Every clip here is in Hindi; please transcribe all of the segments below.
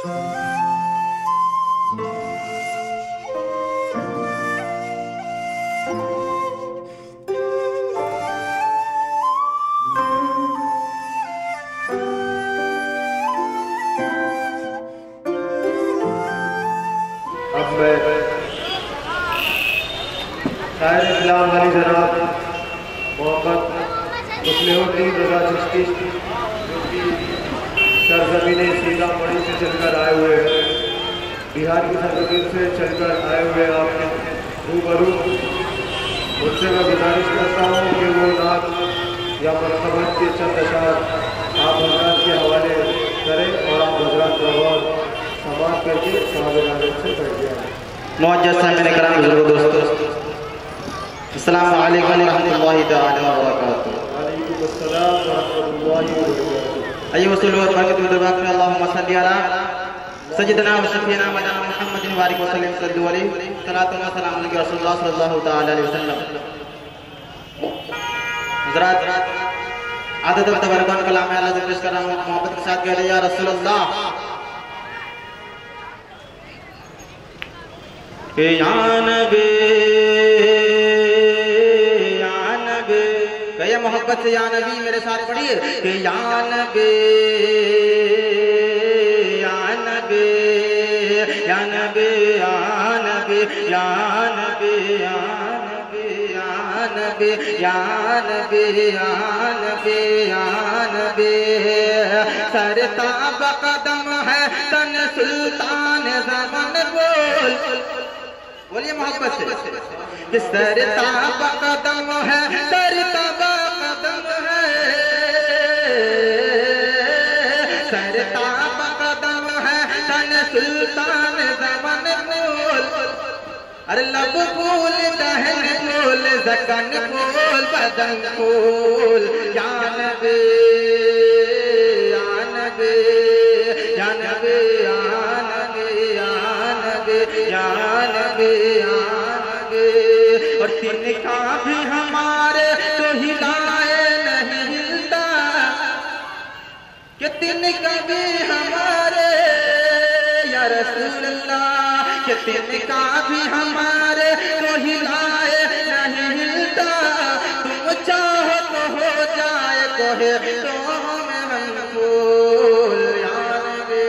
शायर इस्लाम अली जनाब मोहम्मद मुस्लिहुद्दीन रज़ा चिश्ती जो कि सरज़मीन सीतामढ़ी से चलकर आए हुए हैं, बिहार की सरजमीन से चलकर आए हुए आपके रूबरू। उनसे मैं गुजारिश करता हूँ कि वो नात या मरतबत के चंद अशार आप हजरात के हवाले करें और आप हजरात गौर समाप्त करके साहब से बैठ जाएँ। मुअज़्ज़ज़ सामिईन किराम बुजुर्गों दोस्तों, अस्सलामु अलैकुम रहमतुल्लाहि तआला व बरकातुहू। वालेकुम अस्सलाम व रहमतुल्लाहि व बरकातुहू। अय्युहा वसल्लु व बरकतुहू दबाक़ अल्लाहुम्मा सल्लि अला सय्यिदिना व शफ़ीना मौलाना मुहम्मदिन व आलिहि व सल्लम सल्लु अलैहि सलातु व सलाम अलैहि रसूलुल्लाह सल्लल्लाहु तआला अलैहि वसल्लम। हज़रात, आदत व तबरकान कलाम अल्लाह से पेश कर रहा हूं, मोहब्बत के साथ कह या रसूलुल्लाह के या नबी कहिए मोहब्बत से या नबी मेरे साथ पढ़िए कि या नबी या नबी या नबी या नबी या नबी या नबी या नबी या नबी या नबी सरताब कदम है तन सुल्तान ज़मान बोल बोलिए मोहब्बत से कि सरताब कदम है सरताब कदम है सरताब कदम है तन सुल्तान ज़मान बोल अरे लब फूल दहन फूल ज़कन फूल बदन फूल या नबी या नबी या नबी या नबी या नबी या नबी या नबी और तिनका भी हमारे तो हिलाए नहीं हिलता कि तिनका भी हमारे या रसूलल्लाह कि तिनका भी हमारे तो हिलाए नहीं हिलता तुम चाहो तो हो जाए कोहे तो हम फूल या नबी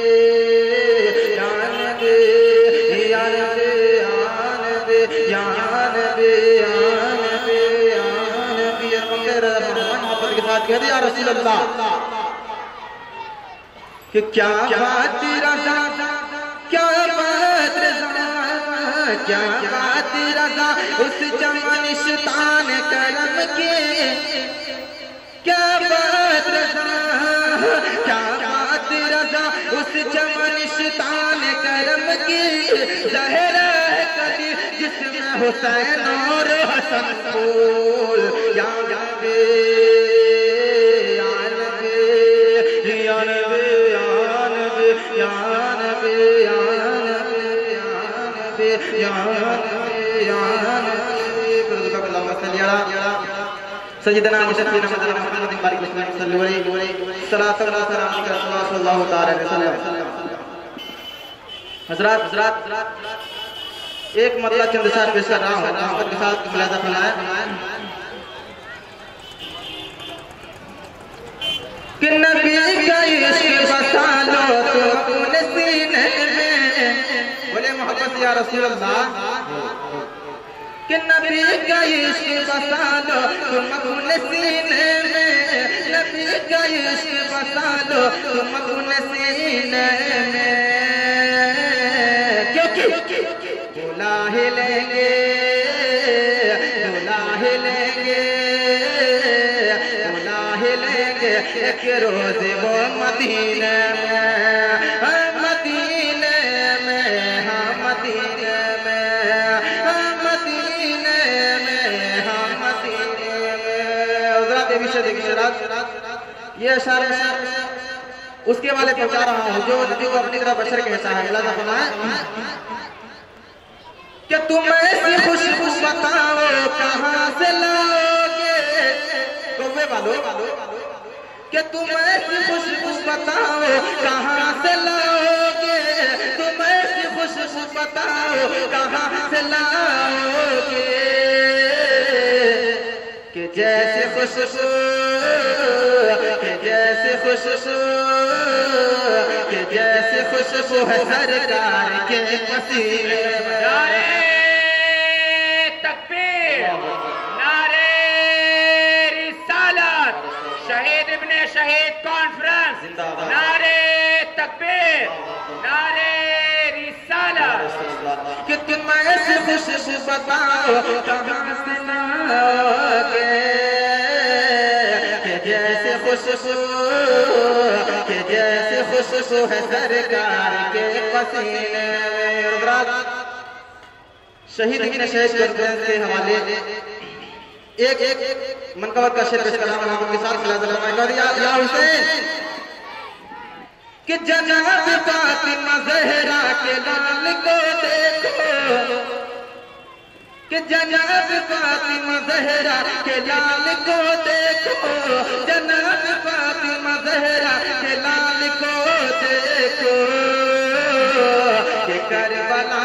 या नबी या नबी या नबी या नबी या नबी या नबी मेरे मोहब्बत के साथ कह दिया रसूलुल्लाह कि क्या बात रज़ा क्या बात रज़ा क्या बात रज़ा उस चमनिश्तान करम के क्या बात रज़ा क्या बात रज़ा उस चमनिश्तान करम की ज़हरा कदी जिसमें हुसैन और हसन फूल या नबी या नबी या नबी या नबी या नबी या नबी या नबी अल्लाहुम्मा सल्लि अला सय्यिदिना व शफ़ीना मौलाना मुहम्मदिन बारिक वसल्लम सल्लु अलैहि सलातु व सलाम अलैहि रसूलुल्लाह सल्लल्लाहु तआला अलैहि वसल्लम। हज़रात एक मतलब चंद साथ पेश कर रहा हूं, मोहब्बत के साथ मुलाज़ा फरमाएं कि नबी का इश्क बसा लो तुम अपने सीने में बोले मोहब्बत या रसूलल्लाह कि नबी का इश्क बसा लो तुम अपने सीने में नबी का इश्क बसा लो तुम अपने सीने में क्योंकि बुला ही लेंगे बुला ही लेंगे बुला ही लेंगे एक रोज वो मदीने में मदीने में हाँ मदीने में हाँ मदीने में हाँ मदीने में ये शर उसके वाले पहुंचा रहा हूँ जो अपनी तरह बशर कहता है अल्लाह फरमाए कि तुम ऐसी खुशबू बताओ कहाँ से लाओगे कौवे वालों कि तुम ऐसी खुशबू बताओ कहाँ से लाओगे बताओ कहाँ से लाओगे कि जैसे खुशबू कि जैसे खुशबू कि जैसे खुशबू है सरकार के पसीने में। नारे तकबीर, नारे रिसालत, शहीद इब्ने शहीद कॉन्फ्रेंस, नारे तकबीर, नारे रिसालत। कि तुम ऐसे खुशबू बताओ कहाँ से लाओगे कि जैसे खुशबू कि जैसे खुशबू है सरकार के पसीने में। शहीद इब्ने शहीद कॉन्फ्रेंस के हवाले एक मनकबत का शेर पेश कर रहा हूं आपके साथ। या हुसैन कि जनाब फातिमा ज़हरा के लाल को देखो कि जनाब फातिमा ज़हरा के लाल को देखो, जनाब फातिमा ज़हरा के लाल को देखो कि करबला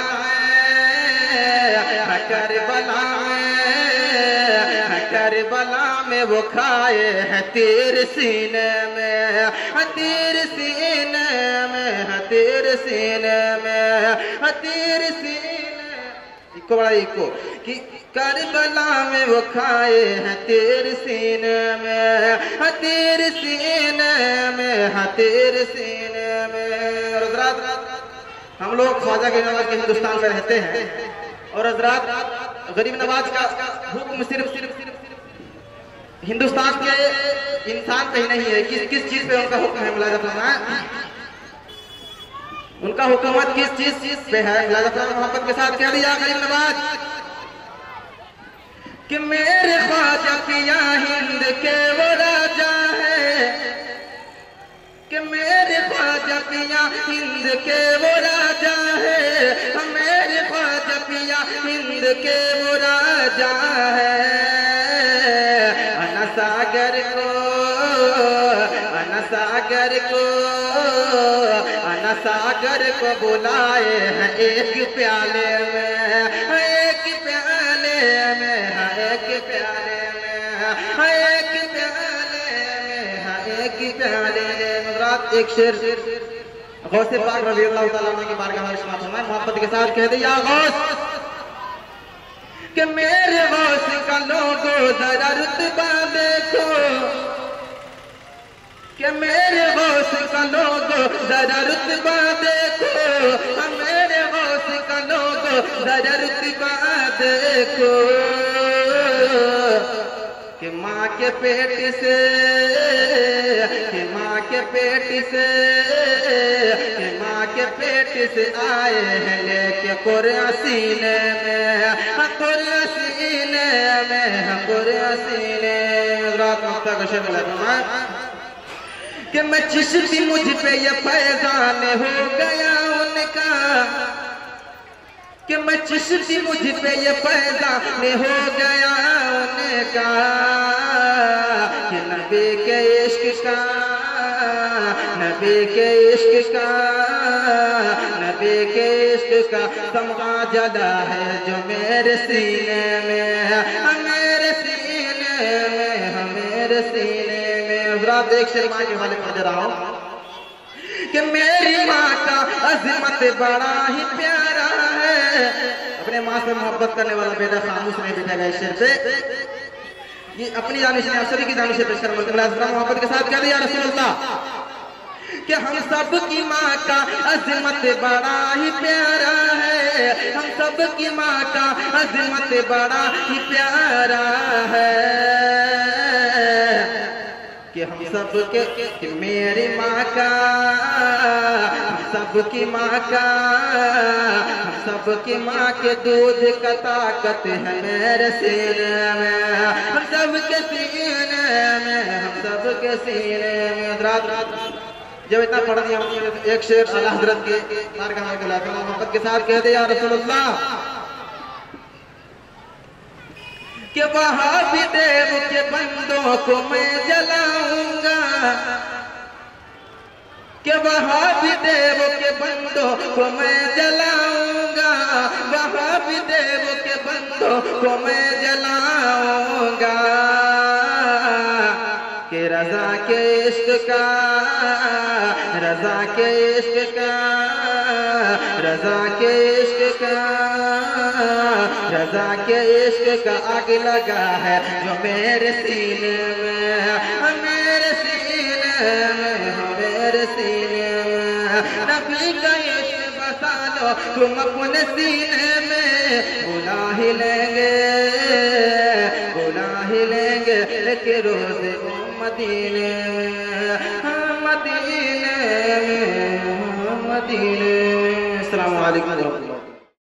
करबला में वो खाए हैं तीर सीने में, तीर सीने में, तीर सीने में, तीर सीने। इको बड़ा इको कि करबला में वो खाए हैं तीर सीने में, तीर सीने में, तीर सीने में। और हज़रात हम लोग ख्वाजा के नवाज के हिंदुस्तान में रहते हैं और हज़रात गरीब नवाज का हुक्म सिर्फ हिंदुस्तान के इंसान पे ही नहीं है। किस चीज पे उनका हुक्म है मुलाज़ा फरमाएं, उनका हुकूमत किस चीज पे है। मुलाज़ा फरमाएं मोहब्बत के साथ कह दिया गरीब नवाज कि मेरे ख्वाजा पिया हिंद के वो राजा है, कि मेरे ख्वाजा पिया हिंद के वो राजा है, मेरे ख्वाजा पिया हिंद के वो राजा है। सागर को सागर को सागर को बुलाए हैं एक प्याले में, एक प्याले में, एक प्याले में, एक प्याले में, एक प्याले में। रात एक शेर गौसे पाक रज़ी अल्लाह तआला अन्हु की बारगाह में इस्तेमाल फरमाए मोहब्बत के साथ कह दिया गौस कि मेरे गौस का लोगो जरा रुतबा देखो, कि मेरे गौस का लोगो जरा रुतबा देखो, मेरे गौस का लोगो जरा रुतबा देखो कि माँ के पेट से, कि माँ के पेट से, कि माँ के पेट से आए हैं लेके कुर्आन सीने में, कुर्आन सीने में, कुर्आन सीने में। रात मक्ता का शेर बोला कि मैं चिश्ती मुझ पे ये फैजान हो गया उनका, कि मैं चिश्ती मुझ पे ये फैजान हो गया उनका, कि नबी के इश्क का, नबी के इश्क का, नबी के इश्क का तमगा जला है जो मेरे सीने में, मेरे सीने में, मेरे सीने में। रात एक शेर माँ के वाले पढ़ रहा हूँ कि मेरी माँ का अज़मत बड़ा ही प्यारा है। अपने माँ से मोहब्बत करने वाला बेटा खामोश नहीं बैठेगा इस शेर पे। ये अपनी जानिश ने सभी की जानिश पेश कर मोहब्बत के साथ कह दिया रसूलुल्लाह कि हम सब की माँ का अज़मत बड़ा ही प्यारा है, हम सब की माँ का अज़मत बड़ा ही प्यारा है। कि हम सब के कि मेरी माँ का, हम सब की माँ का, हम सब की माँ के दूध का ताकत है मेरे सीने में, हम सब के सीने में, हम सब के सीने में। रात जब इतना पढ़ दिया एक शेर आला हज़रत के बारगाह में मोहब्बत के साथ कह दे या रसूलुल्लाह कि वहाबी देव के बंदों को मैं जलाऊंगा, कि वहाबी देव के बंदों को मैं जलाऊंगा, भी देव के बंदों को मैं जलाऊंगा कि रजा के इश्क का, रजा के इश्क का, रजा के इश्क का, रजा के इश्क का आग लगा है जो मेरे सीने में, मेरे सीने में, मेरे सीने में। नबी का इश्क बसा लो तुम अपने सीने में, बुला ही लेंगे, बुला ही लेंगे लेके रोज मदीने में, मदीने में, मदीने में। अस्सलाम वालेकुम।